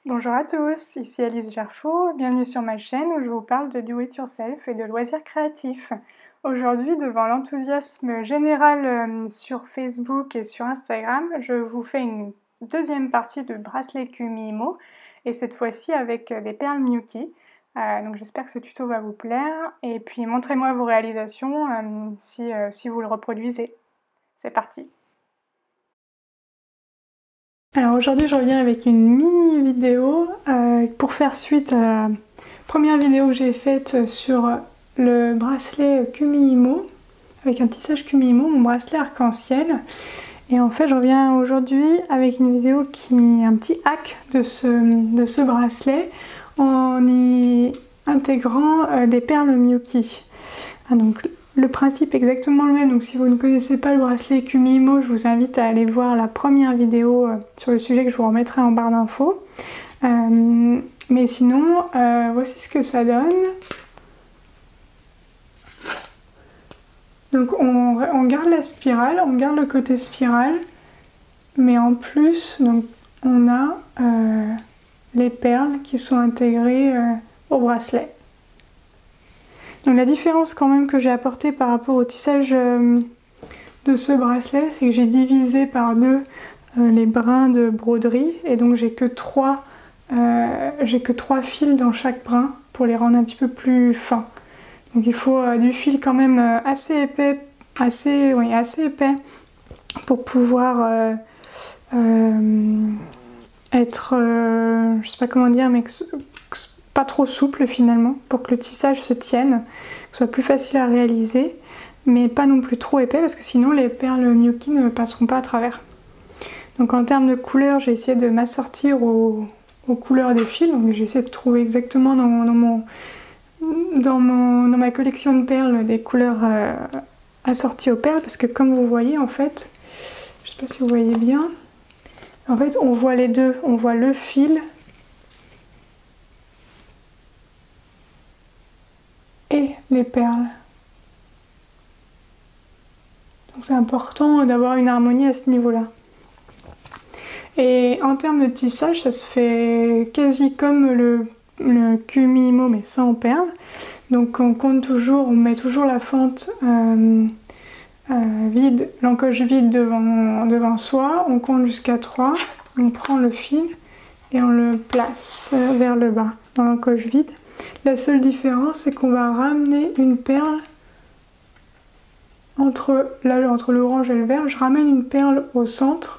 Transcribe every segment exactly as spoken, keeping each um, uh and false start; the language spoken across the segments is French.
Bonjour à tous, ici Alice Gerfaux, bienvenue sur ma chaîne où je vous parle de do it yourself et de loisirs créatifs. Aujourd'hui, devant l'enthousiasme général sur Facebook et sur Instagram, je vous fais une deuxième partie de bracelet Kumihimo et cette fois-ci avec des perles Miyuki. Euh, donc j'espère que ce tuto va vous plaire et puis montrez-moi vos réalisations euh, si, euh, si vous le reproduisez. C'est parti! Alors aujourd'hui je reviens avec une mini vidéo euh, pour faire suite à la première vidéo que j'ai faite sur le bracelet Kumihimo, avec un tissage Kumihimo, mon bracelet arc-en-ciel. Et en fait je reviens aujourd'hui avec une vidéo qui est un petit hack de ce, de ce bracelet en y intégrant euh, des perles Miyuki. Ah, donc, le principe est exactement le même, donc si vous ne connaissez pas le bracelet Kumihimo, je vous invite à aller voir la première vidéo euh, sur le sujet que je vous remettrai en barre d'infos. Euh, mais sinon, euh, voici ce que ça donne. Donc on, on garde la spirale, on garde le côté spirale, mais en plus, donc, on a euh, les perles qui sont intégrées euh, au bracelet. Donc la différence quand même que j'ai apportée par rapport au tissage euh, de ce bracelet, c'est que j'ai divisé par deux euh, les brins de broderie et donc j'ai que trois euh, j'ai que trois fils dans chaque brin pour les rendre un petit peu plus fins. Donc il faut euh, du fil quand même euh, assez épais, assez, oui, assez épais pour pouvoir euh, euh, être, euh, je sais pas comment dire, mais que, pas trop souple finalement, pour que le tissage se tienne, que ce soit plus facile à réaliser, mais pas non plus trop épais parce que sinon les perles Miyuki ne passeront pas à travers. Donc en termes de couleurs, j'ai essayé de m'assortir aux, aux couleurs des fils, donc j'ai essayé de trouver exactement dans, dans, mon, dans, mon, dans ma collection de perles des couleurs euh, assorties aux perles, parce que comme vous voyez en fait, je sais pas si vous voyez bien, en fait on voit les deux, on voit le fil et les perles. Donc c'est important d'avoir une harmonie à ce niveau-là. Et en termes de tissage, ça se fait quasi comme le, le Kumihimo mais sans perles. Donc on compte toujours, on met toujours la fente euh, euh, vide, l'encoche vide devant, devant soi, on compte jusqu'à trois, on prend le fil et on le place vers le bas dans l'encoche vide. La seule différence, c'est qu'on va ramener une perle entre, là, entre l'orange et le vert. Je ramène une perle au centre.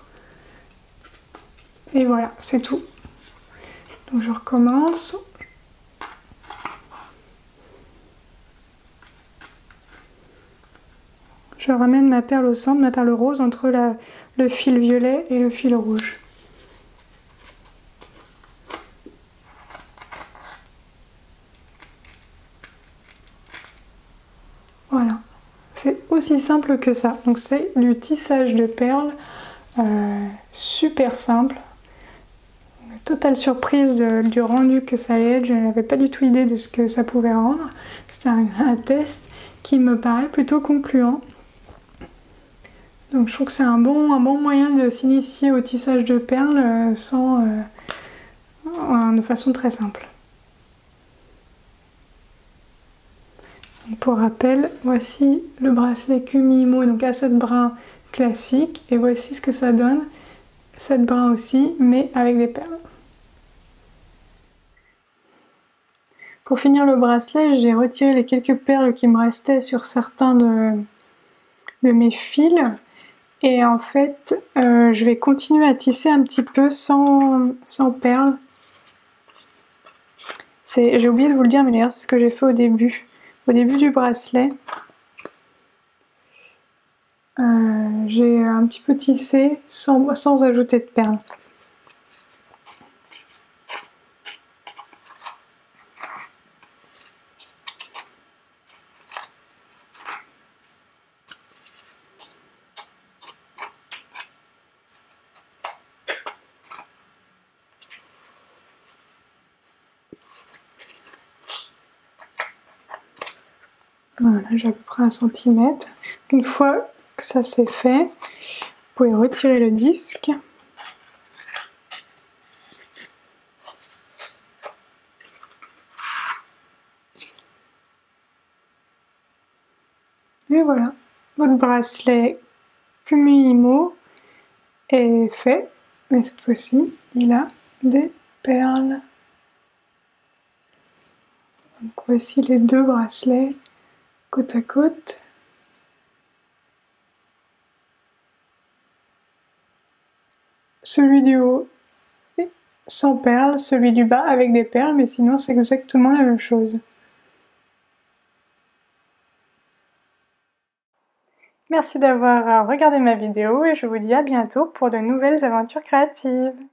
Et voilà, c'est tout. Donc je recommence. Je ramène ma perle au centre, ma perle rose, entre la, le fil violet et le fil rouge. Voilà, c'est aussi simple que ça. Donc c'est du tissage de perles euh, super simple. Totale surprise de, du rendu que ça allait être, je n'avais pas du tout idée de ce que ça pouvait rendre. C'était un, un test qui me paraît plutôt concluant. Donc je trouve que c'est un bon, un bon moyen de s'initier au tissage de perles euh, sans, euh, de façon très simple. Pour rappel, voici le bracelet Kumihimo, donc à sept brins classique, et voici ce que ça donne, sept brins aussi, mais avec des perles. Pour finir le bracelet, j'ai retiré les quelques perles qui me restaient sur certains de, de mes fils, et en fait, euh, je vais continuer à tisser un petit peu sans, sans perles. J'ai oublié de vous le dire, mais d'ailleurs c'est ce que j'ai fait au début. Au début du bracelet, euh, j'ai un petit peu tissé sans, sans ajouter de perles. Voilà, j'ai à peu près un centimètre. Une fois que ça c'est fait, vous pouvez retirer le disque. Et voilà, votre bracelet Kumu-Imo est fait, mais cette fois-ci, il a des perles. Donc voici les deux bracelets côte à côte. Celui du haut sans perles, celui du bas avec des perles, mais sinon c'est exactement la même chose. Merci d'avoir regardé ma vidéo et je vous dis à bientôt pour de nouvelles aventures créatives.